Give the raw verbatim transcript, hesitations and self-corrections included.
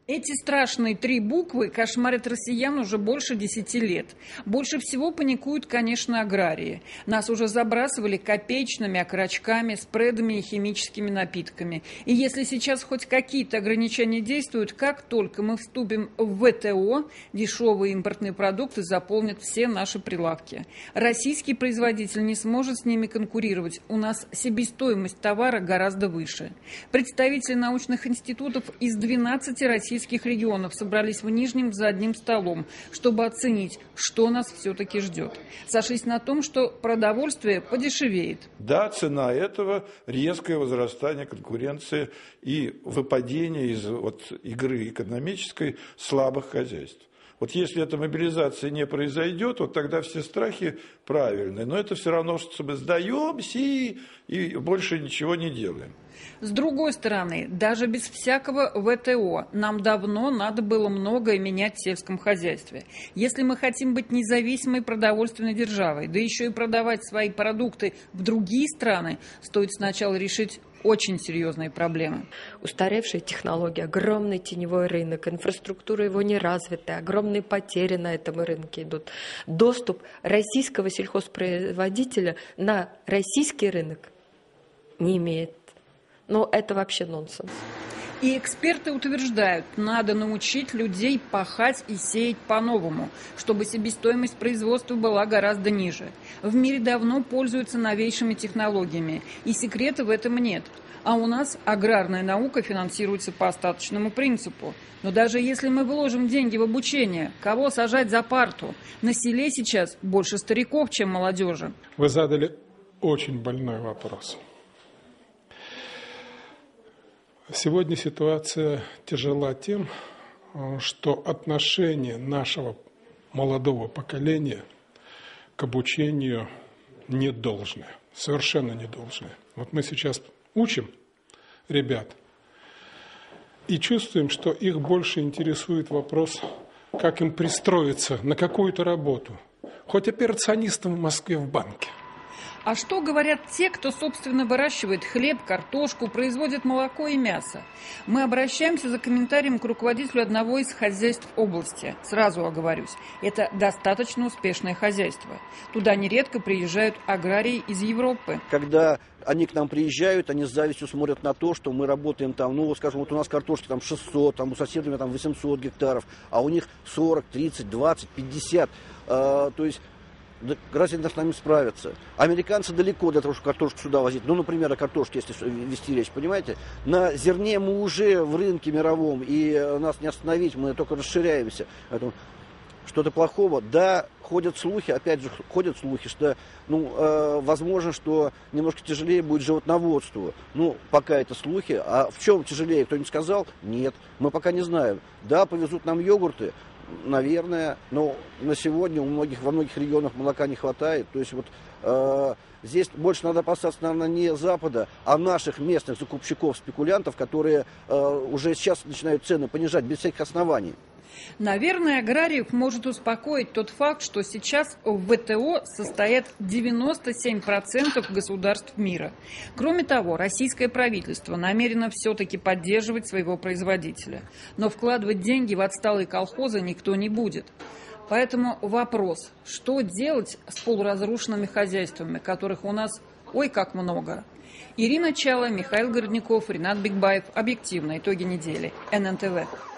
Эти страшные три буквы кошмарят россиян уже больше десяти лет. Больше всего паникуют, конечно, аграрии. Нас уже забрасывали копеечными окорочками, спредами и химическими напитками. И если сейчас хоть какие-то ограничения действуют, как только мы вступим в вэ тэ о, дешевые импортные продукты заполнят все наши прилавки. Российский производитель не сможет с ними конкурировать. У нас себестоимость товара гораздо выше. Представители научных институтов из двенадцати российских регионов собрались в Нижнем за одним столом, чтобы оценить, что нас все-таки ждет. Сошлись на том, что продовольствие подешевеет. Да, цена этого – резкое возрастание конкуренции и выпадение из вот, игры экономической слабых хозяйств. Вот если эта мобилизация не произойдет, вот тогда все страхи правильные. Но это все равно, что мы сдаемся и, и больше ничего не делаем. С другой стороны, даже без всякого вэ тэ о нам давно надо было многое менять в сельском хозяйстве. Если мы хотим быть независимой продовольственной державой, да еще и продавать свои продукты в другие страны, стоит сначала решить очень серьезные проблемы. Устаревшие технологии, огромный теневой рынок, инфраструктура его не развитая, огромные потери на этом рынке идут. Доступ российского сельхозпроизводителя на российский рынок не имеет. Но это вообще нонсенс. И эксперты утверждают, надо научить людей пахать и сеять по-новому, чтобы себестоимость производства была гораздо ниже. В мире давно пользуются новейшими технологиями, и секрета в этом нет. А у нас аграрная наука финансируется по остаточному принципу. Но даже если мы вложим деньги в обучение, кого сажать за парту? На селе сейчас больше стариков, чем молодежи. Вы задали очень больной вопрос. Сегодня ситуация тяжела тем, что отношение нашего молодого поколения к обучению не должное, совершенно не должное. Вот мы сейчас учим ребят и чувствуем, что их больше интересует вопрос, как им пристроиться на какую-то работу, хоть операционистом в Москве в банке. А что говорят те, кто, собственно, выращивает хлеб, картошку, производит молоко и мясо? Мы обращаемся за комментарием к руководителю одного из хозяйств области. Сразу оговорюсь, это достаточно успешное хозяйство. Туда нередко приезжают аграрии из Европы. Когда они к нам приезжают, они с завистью смотрят на то, что мы работаем там, ну, скажем, вот у нас картошки там шестьсот, там у соседей там восемьсот гектаров, а у них сорок, тридцать, двадцать, пятьдесят. Э, то есть... Разве с нами справятся? Американцы далеко для того, чтобы картошку сюда возить. Ну, например, о картошке, если вести речь, понимаете? На зерне мы уже в рынке мировом, и нас не остановить, мы только расширяемся. Поэтому что-то плохого. Да, ходят слухи, опять же, ходят слухи, что, ну, э, возможно, что немножко тяжелее будет животноводству. Ну, пока это слухи. А в чем тяжелее, кто-нибудь сказал? Нет, мы пока не знаем. Да, повезут нам йогурты. Наверное, но на сегодня у многих, во многих регионах молока не хватает. То есть вот э, здесь больше надо опасаться, наверное, не Запада, а наших местных закупщиков, спекулянтов, которые э, уже сейчас начинают цены понижать без всяких оснований. Наверное, аграриев может успокоить тот факт, что сейчас в вэ тэ о состоят девяносто семь процентов государств мира. Кроме того, российское правительство намерено все-таки поддерживать своего производителя. Но вкладывать деньги в отсталые колхозы никто не будет. Поэтому вопрос, что делать с полуразрушенными хозяйствами, которых у нас ой как много. Ирина Чала, Михаил Городников, Ринат Бигбаев. Объективно. Итоги недели. эн эн тэ вэ.